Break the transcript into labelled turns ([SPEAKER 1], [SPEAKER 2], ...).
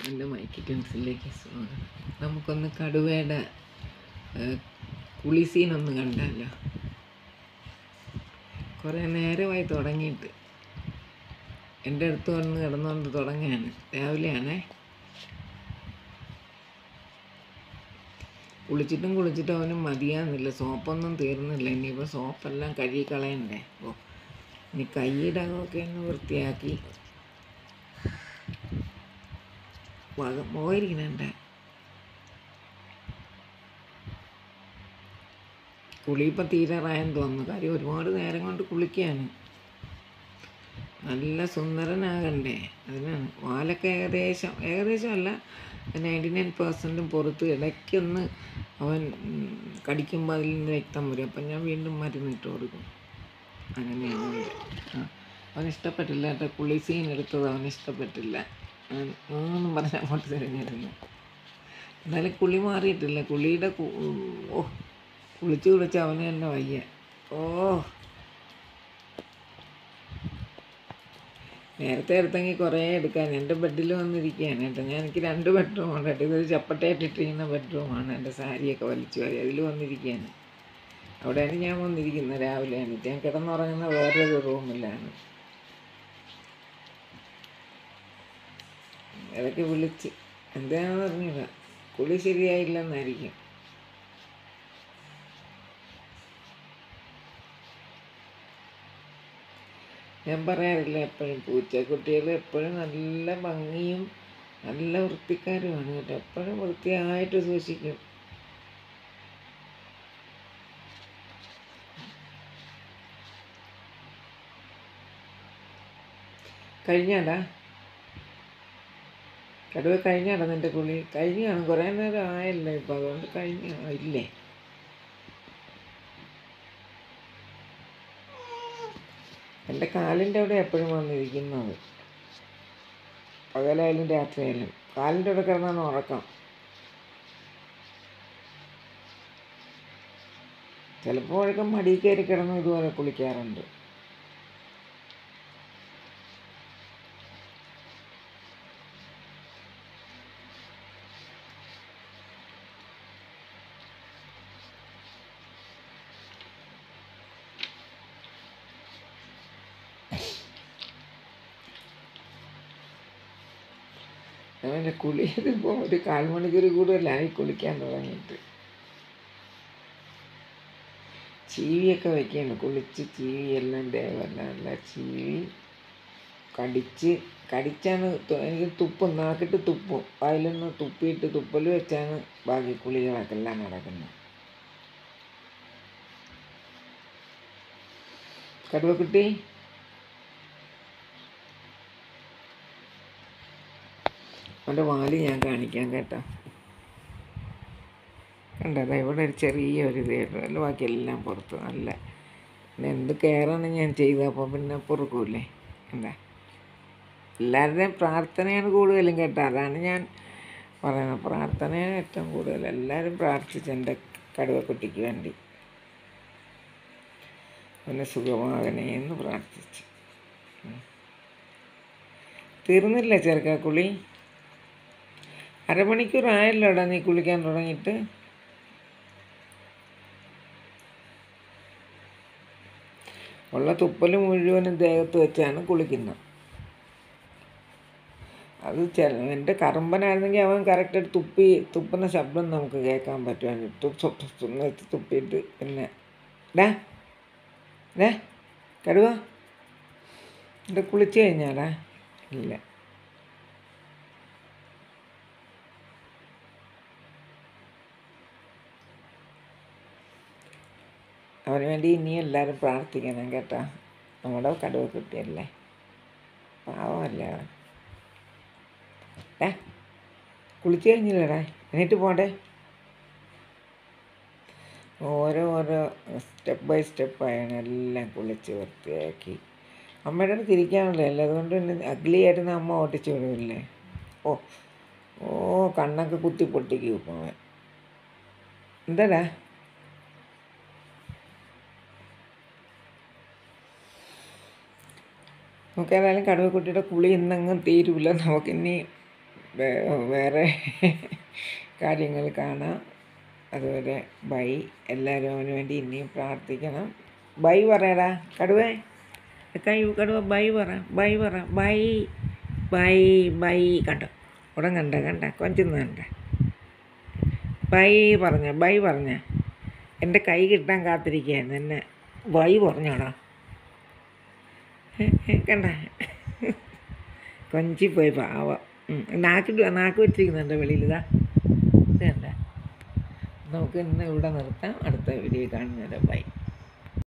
[SPEAKER 1] എൻ്റെ മൈക്ക് ടെൻസിലേക്ക് സ്വാഗതം. നമുക്കൊന്ന് കടുവയുടെ കുളിസീനൊന്ന് കണ്ടാലോ. കുറേ നേരമായി തുടങ്ങിയിട്ട്. എൻ്റെ അടുത്ത് വന്ന് കിടന്നുകൊണ്ട് തുടങ്ങുകയാണ്. രാവിലെയാണേ. കുളിച്ചിട്ടും അവനും മതിയാകുന്നില്ല. സോപ്പൊന്നും തീർന്നില്ല. ഇനിയിപ്പോൾ സോപ്പെല്ലാം കഴുകി കളയണ്ടേ. ഇനി കൈയിടകമൊക്കെ ഒന്ന് വൃത്തിയാക്കി പോയിരിക്കണേ. കുളി ഇപ്പം തീരാറായെന്ന് തോന്നുന്നു. കാര്യം ഒരുപാട് നേരം കൊണ്ട് കുളിക്കുകയാണ്. നല്ല സുന്ദരനാകണ്ടേ, അതിനാണ്. വാലൊക്കെ ഏകദേശമല്ല 99% പുറത്ത്. ഇടയ്ക്കൊന്ന് അവൻ കടിക്കുമ്പോൾ അതിൽ നിന്ന് രക്തം വരും. അപ്പം ഞാൻ വീണ്ടും മരുന്നിട്ട് കൊടുക്കും. അങ്ങനെയാണ്. അവന് ഇഷ്ടപ്പെട്ടില്ല കേട്ടോ. കുളി സീൻ എടുത്തത് അവന് ഇഷ്ടപ്പെട്ടില്ല. ഒന്നും പറഞ്ഞാൽ അങ്ങോട്ട് തിരിഞ്ഞിരുന്നു. എന്നാലും കുളി മാറിയിട്ടില്ല. കുളിയുടെ കുളിച്ച് അവന് തന്നെ വയ്യ. നേരത്തെ എടുത്തെങ്കിൽ കുറേ എടുക്കാൻ. എൻ്റെ ബെഡിൽ വന്നിരിക്കുകയാണ് കേട്ടോ. എനിക്ക് 2 ബെഡ്റൂമുണ്ട് കേട്ടോ. ഇതൊരു ചപ്പട്ടയായിട്ടിട്ടിരിക്കുന്ന ബെഡ്റൂമാണ്. എൻ്റെ സാരിയൊക്കെ വലിച്ചു വാരി അതിൽ വന്നിരിക്കുകയാണ്. അവിടെയാണ് ഞാൻ വന്നിരിക്കുന്നത്. രാവിലെ എണീറ്റ് ഞാൻ കിടന്നുറങ്ങുന്ന വേറൊരു റൂമിലാണ്. ഇടയ്ക്ക് വിളിച്ച് എന്താണെന്ന് പറഞ്ഞില്ല. കുളി ശരിയായില്ലെന്നായിരിക്കും. ഞാൻ പറയാറില്ല എപ്പോഴും, പൂച്ചക്കുട്ടികൾ എപ്പോഴും നല്ല ഭംഗിയും നല്ല വൃത്തിക്കാരുമാണ് കേട്ടോ. എപ്പോഴും വൃത്തിയായിട്ട് സൂക്ഷിക്കും. കഴിഞ്ഞാടാ കടുവ, കഴിഞ്ഞാടാ നിൻ്റെ കുളി? കഴിഞ്ഞാണ്. കുറേ നേരം ആയല്ലോ ഇപ്പം. അതുകൊണ്ട് ഇല്ലേ? എൻ്റെ കാലിൻ്റെ അവിടെ എപ്പോഴും വന്നിരിക്കുന്നത്. പകലായാലും രാത്രിയായാലും കാലിൻ്റെ അവിടെ കിടന്നാണ് ഉറക്കം. ചിലപ്പോഴൊക്കെ മടിയിൽ കയറി കിടന്ന് ഇതുപോലെ കുളിക്കാറുണ്ട്. അവൻ്റെ കുളിയതിപ്പോൾ ഒരു 1/4 മണിക്കൂർ കൂടുതലായി കുളിക്കാൻ തുടങ്ങിയിട്ട്. ചീവിയൊക്കെ വയ്ക്കുകയാണ്. കുളിച്ച് ചീവിയെല്ലാം ദേവല്ല ചീവി കടിച്ചാണ്. എനിക്ക് തുപ്പും, നാക്കിട്ട് തുപ്പും. വായിലൊന്ന് തുപ്പിയിട്ട് തുപ്പൽ വെച്ചാണ് ബാക്കി കുളികളൊക്കെല്ലാം നടക്കുന്നത്. കടുവക്കുട്ടി, അവൻ്റെ വാല് ഞാൻ കാണിക്കാം കേട്ടോ. കണ്ടതാ, ഇവിടെ ഒരു ചെറിയൊരു ഇതേയുള്ളൂ. അല്ല ബാക്കിയെല്ലാം പുറത്ത്. നല്ല എന്ത് കെയറാണ് ഞാൻ ചെയ്തത്. അപ്പോൾ പിന്നെ പൊറുക്കൂല്ലേ. എന്താ, എല്ലാവരുടെയും പ്രാർത്ഥനയാണ് കൂടുതലും കേട്ടോ. അതാണ് ഞാൻ പറയുന്നത്. പ്രാർത്ഥനയാണ് ഏറ്റവും കൂടുതൽ. എല്ലാവരും പ്രാർത്ഥിച്ചു എൻ്റെ കടുവക്കുട്ടിക്ക് വേണ്ടി. അവനെ സുഖമാകണേ എന്ന് പ്രാർത്ഥിച്ചു. തീർന്നില്ല ചെറുക്കാ കുളി? 1/2 മണിക്കൂറായല്ലോടാ നീ കുളിക്കാൻ തുടങ്ങിയിട്ട്. ഉള്ള തുപ്പൽ മുഴുവനും ദേഹത്ത് വെച്ചാണ് കുളിക്കുന്നത്. അത് എൻ്റെ കറമ്പനായിരുന്നെങ്കിൽ അവൻ കറക്റ്റായിട്ട് തുപ്പുന്ന ശബ്ദം നമുക്ക് കേൾക്കാൻ പറ്റുമായിരുന്നു. തുപ്പിയിട്ട് പിന്നെ കടുവ എൻ്റെ കുളിച്ച് കഴിഞ്ഞാടാ? ഇല്ല. അവന് വേണ്ടി ഇനിയും എല്ലാവരും പ്രാർത്ഥിക്കണം കേട്ടോ. നമ്മുടെ കടുവക്കുട്ടിയല്ലേ, പാവമല്ലേ അവൻ. കുളിച്ച് കഴിഞ്ഞില്ലടാ? എന്നിട്ട് പോണ്ടേ? ഓരോ സ്റ്റെപ്പ് ബൈ സ്റ്റെപ്പായാണ് എല്ലാം കുളിച്ച് വൃത്തിയാക്കി. അമ്മയുടെ അടുത്ത് ഇരിക്കാനുള്ളതല്ലേ, അതുകൊണ്ട് പിന്നെ അഗ്ലി ആയിരുന്ന അമ്മ ഓട്ടിച്ചു വിടുമില്ലേ. കണ്ണൊക്കെ കുത്തി പൊട്ടിക്കും ഇപ്പം അവൻ. എന്താടാ? നമുക്കേതായാലും കടുവക്കുട്ടിയുടെ കുളി ഇന്നെങ്ങും തീരുമില്ല. നമുക്കിനി വേറെ കാര്യങ്ങൾ കാണാം. അതുവരെ ബൈ. എല്ലാവരും അവന് വേണ്ടി ഇനിയും പ്രാർത്ഥിക്കണം. ബൈ പറയടാ കടുവേ, കടുവ ബൈ പറ, ബൈ പറ, ബൈ ബൈ ബൈ. കണ്ടോ ഉടൻ കണ്ട കൊഞ്ചുന്ന കണ്ട. ബൈ പറഞ്ഞ എൻ്റെ കൈ കിട്ടാൻ കാത്തിരിക്കുകയായിരുന്നു. എന്നെ ബൈ പറഞ്ഞോടാ. കണ്ട കൊഞ്ചിപ്പോയി പാവം. നാക്ക് വെച്ചിരിക്കുന്നുണ്ട് വെളിയിൽ. ഇത് കണ്ട. നമുക്ക് ഇന്ന് ഇവിടെ നിർത്താം. അടുത്ത വീഡിയോ കാണുന്നവരെ ബൈ.